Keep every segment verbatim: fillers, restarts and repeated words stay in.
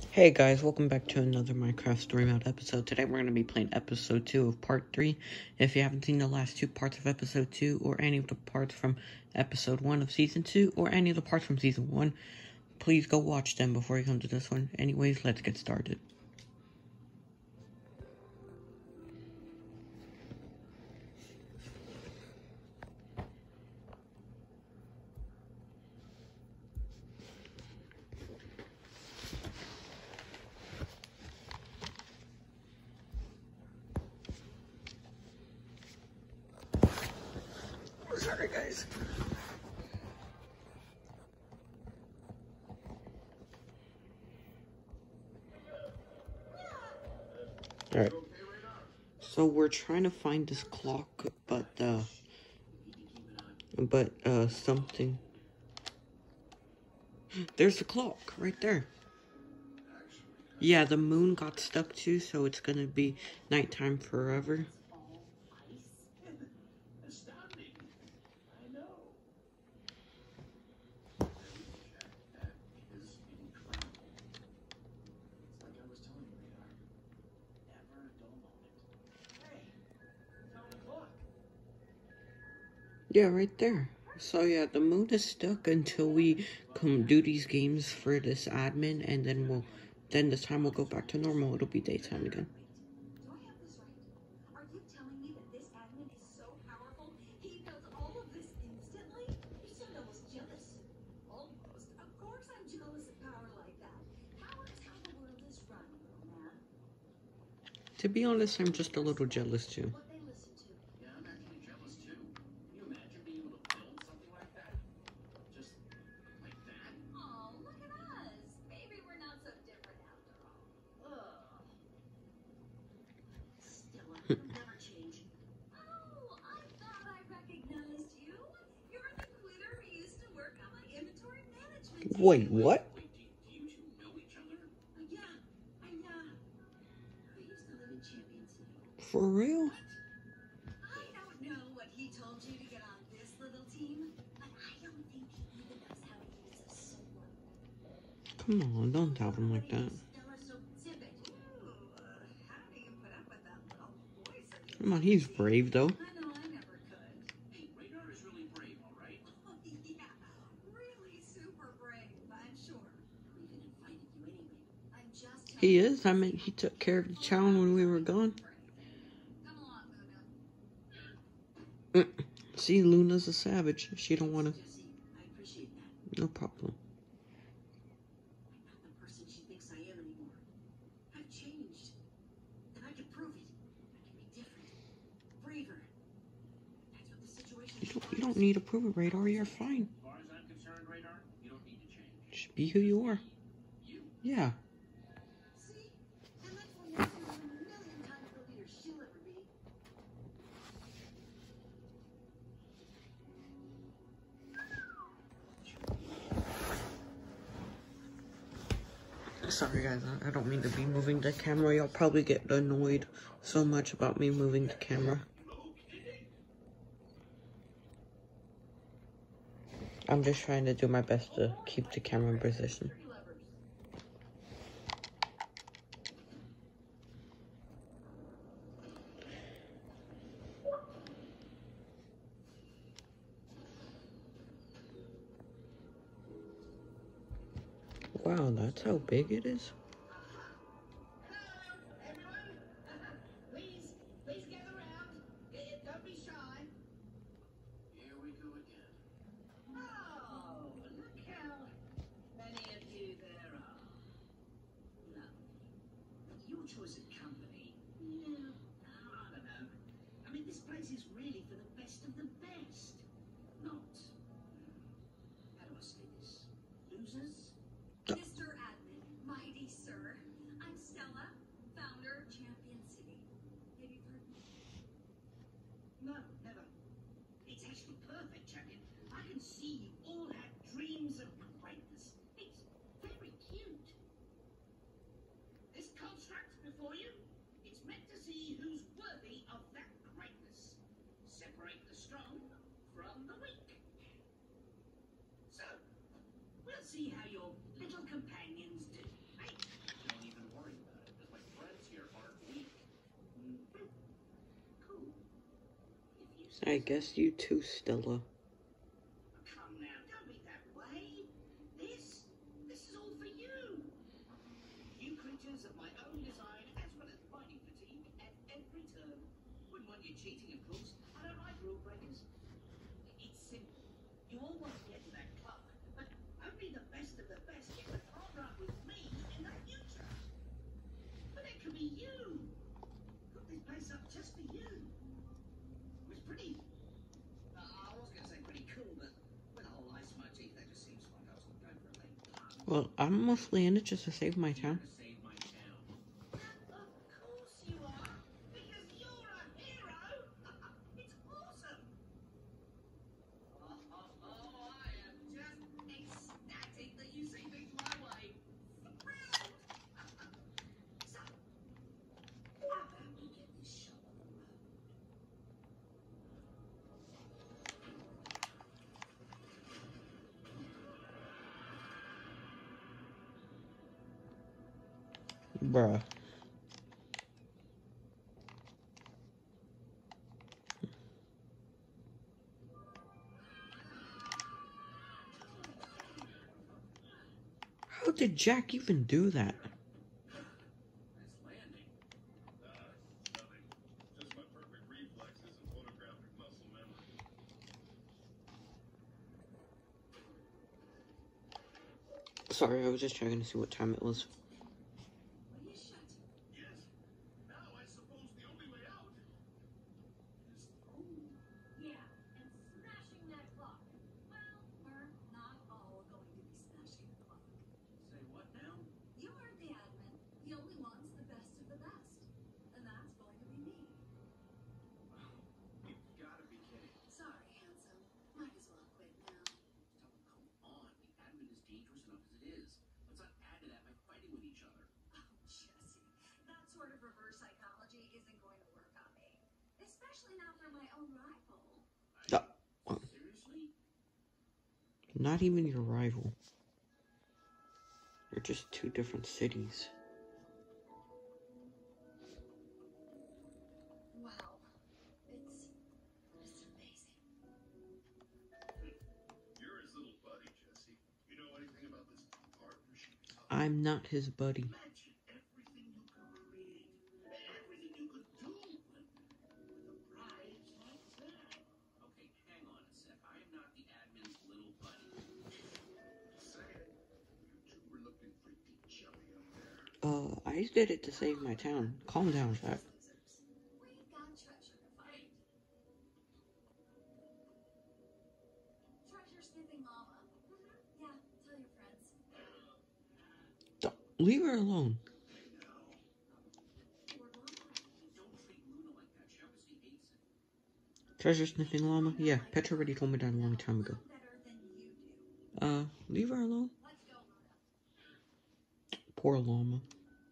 Hey guys, welcome back to another Minecraft Story Mode episode. Today we're going to be playing episode two of part three. If you haven't seen the last two parts of episode two, or any of the parts from episode one of season two, or any of the parts from season one, please go watch them before you come to this one. Anyways, let's get started. Sorry guys. Alright. So we're trying to find this clock, but, uh, but, uh, something. There's the clock, right there. Yeah, the moon got stuck too, so it's gonna be nighttime forever. Yeah, right there. So yeah, the moon is stuck until we come do these games for this admin, and then we'll, then this time we'll go back to normal. It'll be daytime again. Do I have this right? Are you telling me that this admin is so powerful, he does all of this instantly? You sound almost jealous. Almost. Of course I'm jealous of power like that. Power is how the world is run, little man. To be honest, I'm just a little jealous too. What they listen to. Yeah, I'm actually jealous too. Can you imagine being able to build something like that? Just like that? Oh, look at us. Maybe we're not so different after all. Ugh. Stella, you'll never change. Oh, I thought I recognized you. You're the quitter who used to work on my inventory management team. Wait, what? Wait, do, do you two know each other? Uh, yeah, I uh, we used to live in Champions Hill. For real? I don't know what he told you to get on this little team, but I don't think he even knows how to use a sword. Come on, don't tell him like that. Stella, so zip it. Ooh, uh, how do you put up with that little voice of yours? Come on, he's brave though. I know I never could. Hey, Radar is really brave, all right? Oh, yeah, really super brave, I'm sure. We even invited you anyway. I'm just He is. I mean, he took care of the town when we were gone. Come along, Luna. Mm. See, Luna's a savage. She don't want to. Jesse, I appreciate that. No problem. I'm not the person she thinks I am anymore. I've changed. And I can prove it. I can be different. Braver. That's what the situation You don't. You don't need to prove it, Radar. You're fine. As far as I'm concerned, Radar, you don't need to change. Just be who you are. You? Yeah. See? And that's why you're a million times the leader she'll ever be. Sorry guys, I- I don't mean to be moving the camera. Y'all probably get annoyed so much about me moving the camera. I'm just trying to do my best to keep the camera in position. Three levers. Wow, that's how big it is. Hello, everyone. Please, please gather around. Eh, Don't be shy. Here we go again. Oh, look how many of you there are. Lovely. Your choice of company. Yeah, I don't know. I mean, this place is really for the best of the best. Not. How do I say this? Losers? Mister Admin, mighty sir. I guess you too, Stella. Come now, don't be that way. This, this is all for you. You creatures of my own design, as well as mining fatigue at every turn. Wouldn't want you cheating, of course. I don't like rule breakers. It's simple. You all want to get to that club, but only the best of the best get to partner up with me in the future. But it could be you. Put this place up just for you. It was pretty. Uh, I was going to say pretty cool, but with a whole ice motif, that just seems like I was going for a late pun. Well, I'm mostly in it just to save my town. To save my town. Of course you are, because you're a hero. It's awesome. Oh, oh, oh, I am just ecstatic that you see things my way. Thrilled. So, how about we get this show on the road? Bruh. How did Jack even do that? Nice landing. Nah, nothing. Just my perfect reflexes and photographic muscle memory. Sorry, I was just checking to see what time it was. Will you shut it? Yes. Now I suppose the only way out is through. Yeah, and smashing that clock. Well, we're not all going to be smashing the clock. Say what now? You are the admin. The only one's the best of the best. And that's going to be me. You've got to be kidding. Sorry, handsome. Might as well quit now. Come on. The admin is dangerous enough as it is. Let's not add to that by fighting with each other. Oh, Jesse. That sort of reverse psychology isn't going to work on me. Especially not for my own rival. Uh, well, Seriously? not even your rival. They're just two different cities. Wow. It's... it's amazing. You're his little buddy, Jesse. You know anything about this partnership? I'm not his buddy. Imagine everything you could create, everything you could do with a prize like that. Okay, hang on a sec. I am not the admin's little buddy. Say it. You two were looking pretty chummy up there. Uh, I did it to save my town. Calm down, Jack. Losers. We've got treasure to find. Treasure sniffing llama. Mm-hmm. Yeah, tell your friends. Don't, leave her alone. Or llama. Don't treat Luna like that. She obviously hates it. Treasure sniffing llama? Yeah, Petra already told me that a long time ago. Better than you do. Uh, leave her alone. Let's go, Luna. Poor llama.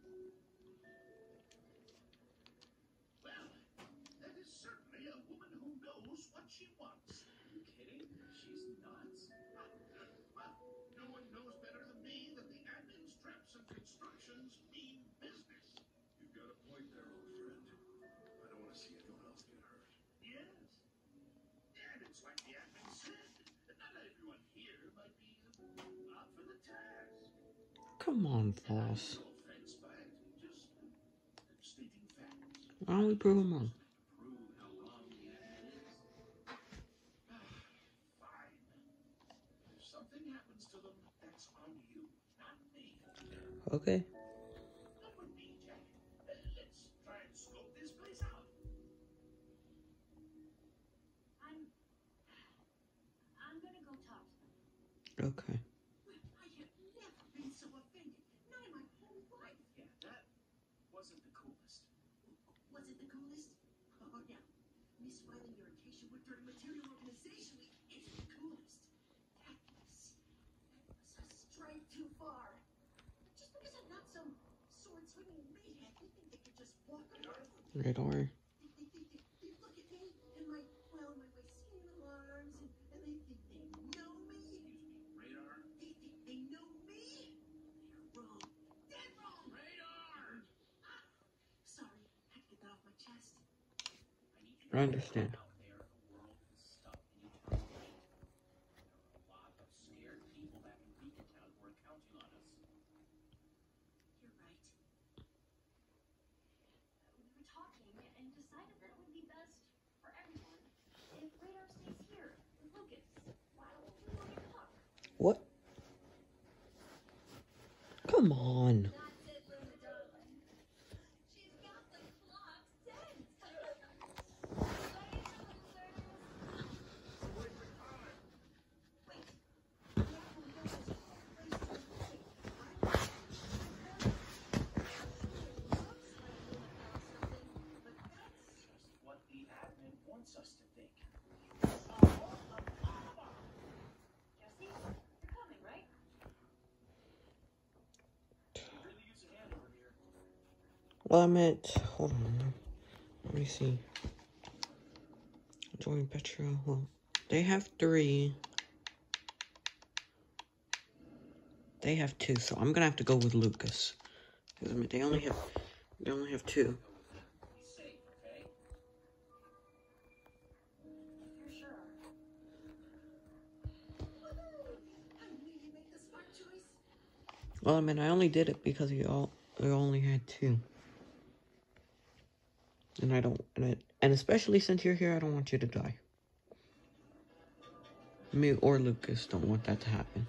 Well, that is certainly a woman who knows what she wants. Are you kidding? She's nuts. Well, no one knows better than me that the admin's traps and constructions mean business. You've got a point there, old friend. I don't want to see anyone else get hurt. Yes. And it's like the admin said. Not everyone here might be up for the task. Come on, boss. No offense, but just stating facts. Why don't we prove him wrong? Prove how wrong the admin is. Fine. If something happens to them, that's on you, not me. Okay. That would be Jack. Uh, let's try and scope this place out. I'm... I'm gonna go talk to them. Okay. I have never been so offended. Not in my whole life. Yeah, that wasn't the coolest. Was it the coolest? Oh, yeah. Misfiling your acacia wood during material organization week is the coolest. That was... that was a strike too far. Just because I'm not some sword-swinging meathead, they think they could just walk around. Radar. They, they, they, they, they look at me and my, well, my, my skin alarms, and, and they think they know me. Excuse me, radar? They think they know me. They're wrong. Dead wrong. Radar! Ah, sorry, had to get that off my chest. I need you I understand. out there for What? Come on. That's it, Luna, darling. She's got the plot sense. What the admin wants us to think. Jesse, you're coming, right? Really use a hand over here. Well, I meant, hold on. Let me see. Join Petro. Well, they have three. They have two, so I'm gonna have to go with Lucas. Because I mean, they only have, they only have two. Be safe, okay? You sure are. I knew you made the smart choice. Well, I mean, I only did it because you all, you only had two. And I don't, and, it, and especially since you're here, I don't want you to die. Me or Lucas don't want that to happen.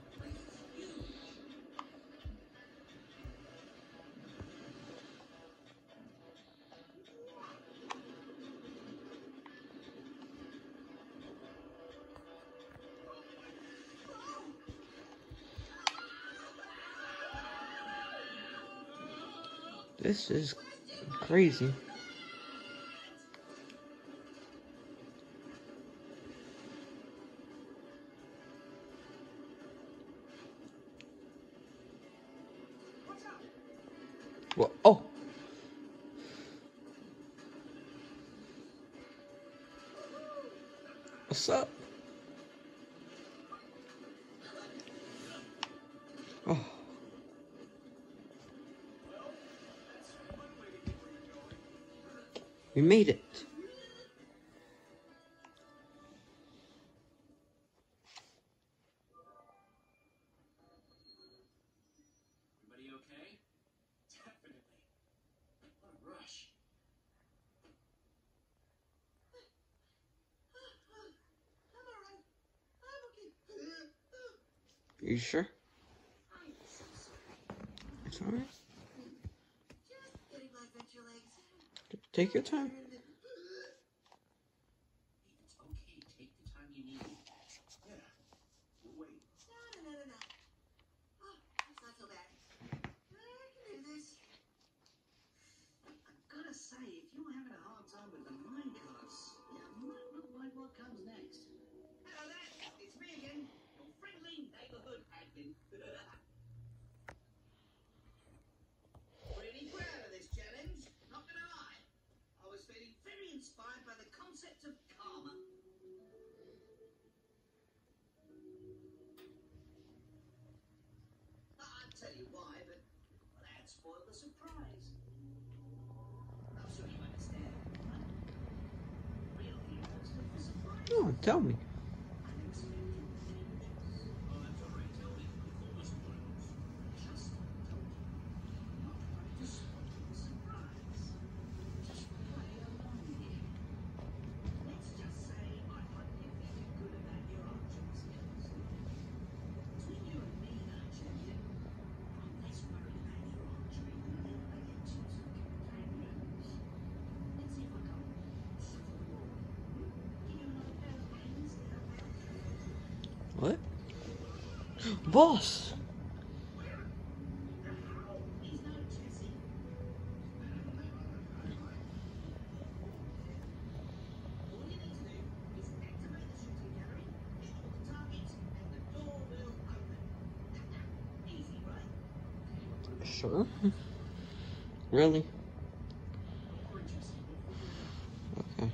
This is crazy. Well, oh. What's up? Oh. We made it. Everybody okay? Definitely. What a rush. I'm alright. I'm okay. You sure? I'm so sorry. It's alright. Just getting my adventure legs. Take your time. It's okay. Take the time you need. Yeah. We'll wait. No, no, no, no, no. Oh, that's not so bad. I can do this. I've got to say, if you're having a hard time with the minecarts, it might look like what comes next. Hello there, it's me again, your friendly neighborhood admin. Pretty proud of this challenge, not gonna lie. I was feeling very inspired by the concept of karma. I'd tell you why, but well, that spoiled the surprise. I'm sure you understand. Real heroes look for surprise. No, tell me. Unexpected changes. Oh, that's all right. Tell me. Full spoilers. Just told you. Not trying to spoil the surprise. Just play along here. Let's just say I find you feeling good about your archery skills. Between you and me, now, champion, I'm less worried about your archery than I am about your chosen companions. Let's see if I can shuffle the ball. Give you another pair of hands to help out. What? Boss! He's no Jesse. All you need to do is activate the shooting gallery, hit all the targets, and the door will open. Easy, right? Sure. Really? Okay.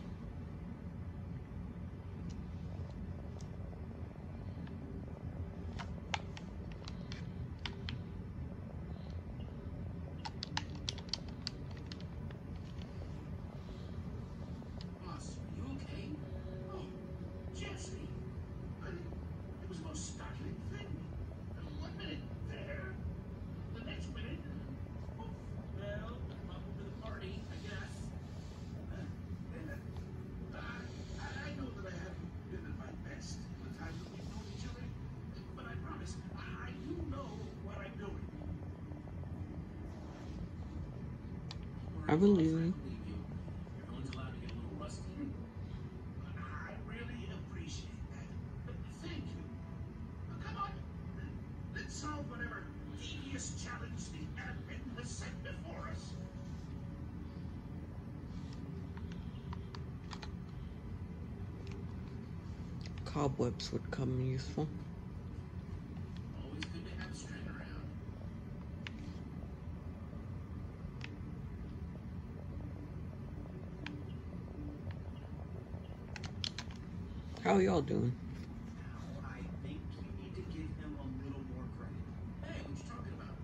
Boss, are you okay? Oh, Jesse. I, it was the most startling thing. One minute there, the next minute, poof. Well, I'm I believe you. Your phone's allowed to get a little rusty. I really appreciate that. Thank you. Now, come on. Let's solve whatever tedious challenge the admin has set before us. Cobwebs would come useful. Always good to have a string around. How y'all doing? Now, I think you need to give him a little more credit. Hey, what you talking about?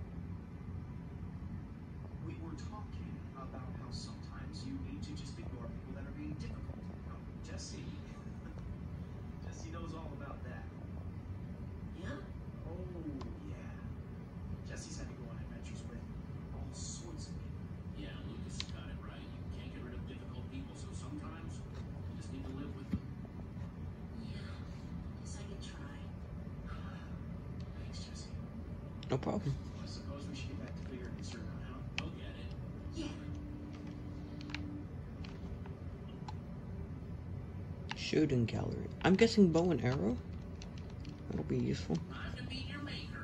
We were talking about how sometimes you need to just ignore people that are being difficult. Now, Jesse, Jesse knows all about that. Yeah? Oh, yeah. Jesse's had to go on adventures with all sorts of people. Yeah, Lucas got it right. You can't get rid of difficult people, so sometimes you just need to live with them. Yeah. Guess I can try. Thanks, Jesse. No problem. Well, I suppose we should get back to figuring this room out, huh? Go get it. Yeah. Shooting gallery. I'm guessing bow and arrow. That'll be useful. Time to meet your maker.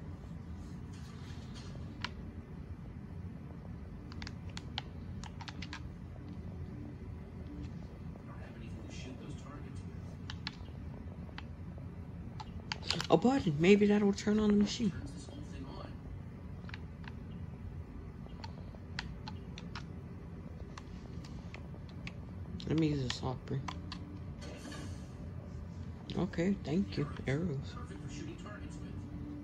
I don't have anything to shoot those targets with. A button. Maybe that'll turn on the machine. Turns this whole thing on. Let me use a software. Okay, thank you. Arrows. Perfect for shooting targets with.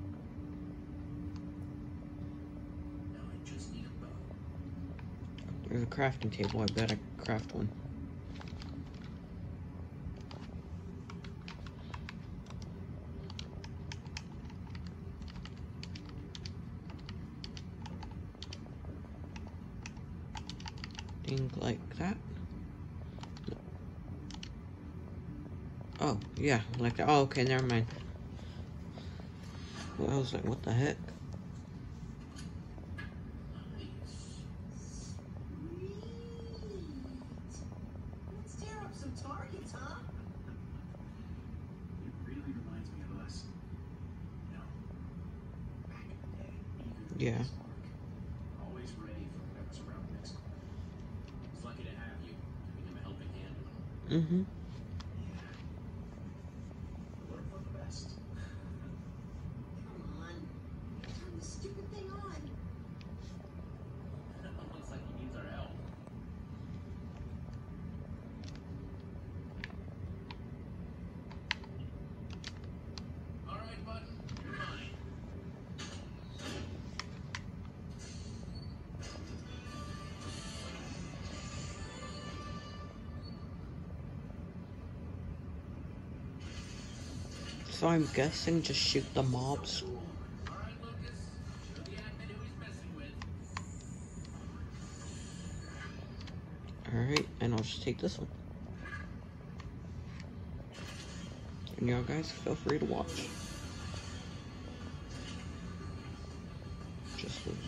Now I just need a bow. There's a crafting table. I bet I could craft one. Things like that. Oh, yeah, like that. Oh, okay, never mind. Well, I was like, what the heck? Sweet. Let's tear up some targets, huh? It really reminds me of us. You know, back in the day, eager to Yeah. do this work. Always ready for whatever's around the next corner. He's lucky to have you, giving him a helping hand and all. Mm-hmm. Yeah. Learn from the best. Come on. Turn the stupid thing on. Looks like he needs our help. All right, bud, you're mine. So I'm guessing just shoot the mobs. All right, Lucas, show the admin who he's messing with. Alright, and I'll just take this one. And y'all guys feel free to watch. Just lose.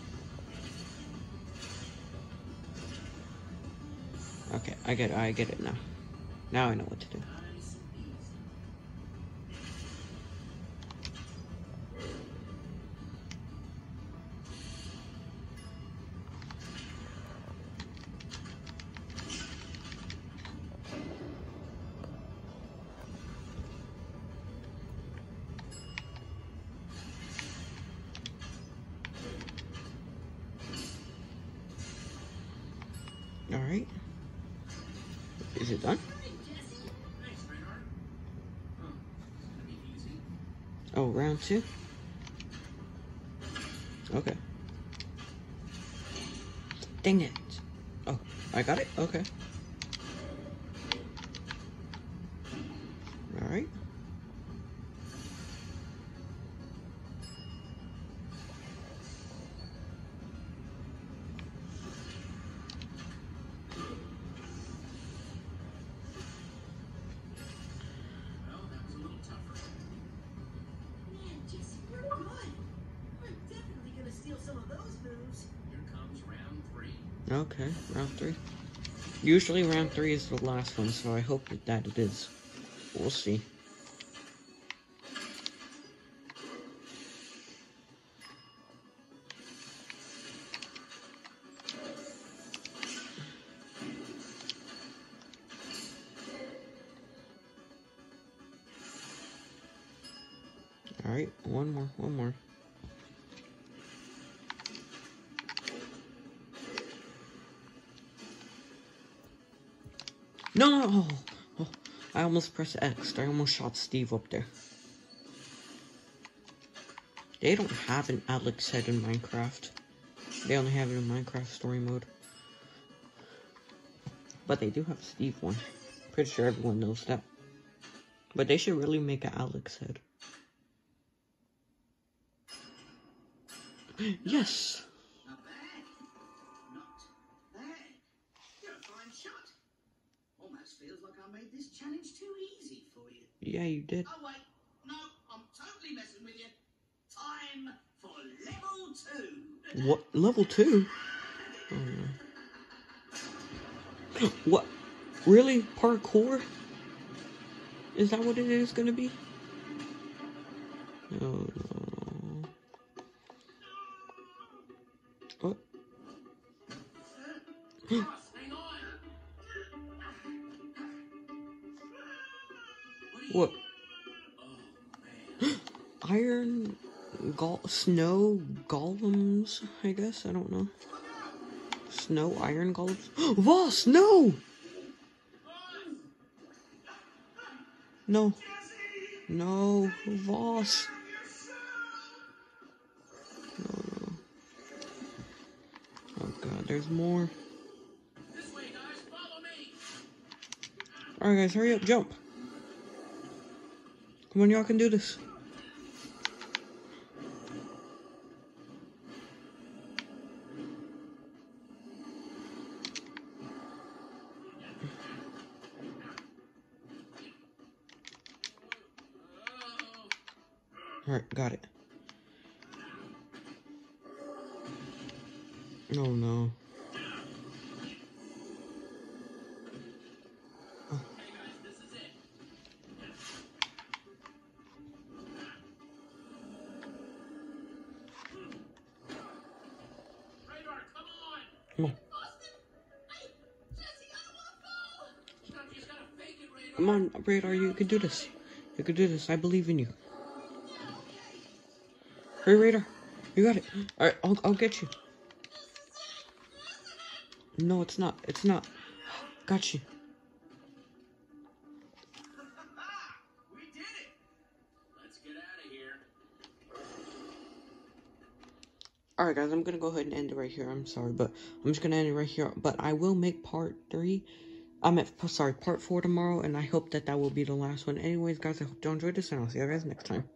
Okay, I get it, I get it now. Now I know what to do. Nice and easy. Alright. Is it done? Thanks, Reinhardt. Huh, it's gonna be easy. Oh, round two? Okay. Dang it. Oh, I got it? Okay. Alright. Well, that was a little tougher. Man, Jesse, you're good. I'm definitely gonna steal some of those moves. Here comes round three. Okay, round three. Usually round three is the last one, so I hope that, that it is. We'll see. Alright, one more, one more. No, no, oh, oh, I almost pressed X. I almost shot Steve up there. They don't have an Alex head in Minecraft. They only have it in Minecraft story mode. But they do have a Steve one. Pretty sure everyone knows that. But they should really make an Alex head. Yes! Not bad. Not bad. You're a fine shot. Almost feels like I made this challenge too easy for you. Yeah, you did. Oh wait, no, I'm totally messing with you. Time for level two. What? Level two? Oh no. What? Really? Parkour? Is that what it is gonna be? No, no. What? Hang on. What? Oh, man. Iron gol snow golems, I guess? I don't know. Snow iron golems? Voss, no! No. No, Voss. No, no. Oh god, there's more. This way, guys. Follow me. Alright guys, hurry up, jump. Come on, y'all can do this. Alright, got it. Oh no. Oh. Hey, guys. This is it. Radar, come on. Come on. Austin! Hey, Jesse, I don't want to fall! You know, you just gotta fake it, Radar. Come on, Radar, you can do this. You can do this. I believe in you. Hurry, Radar. You got it. Alright, I'll, I'll get you. No, it's not. It's not. Got you. We did it. Let's get out of here. Alright, guys, I'm gonna go ahead and end it right here. I'm sorry, but I'm just gonna end it right here. But I will make part three. I'm at, sorry, part four tomorrow, and I hope that that will be the last one. Anyways, guys, I hope you enjoyed this, and I'll see you guys next time.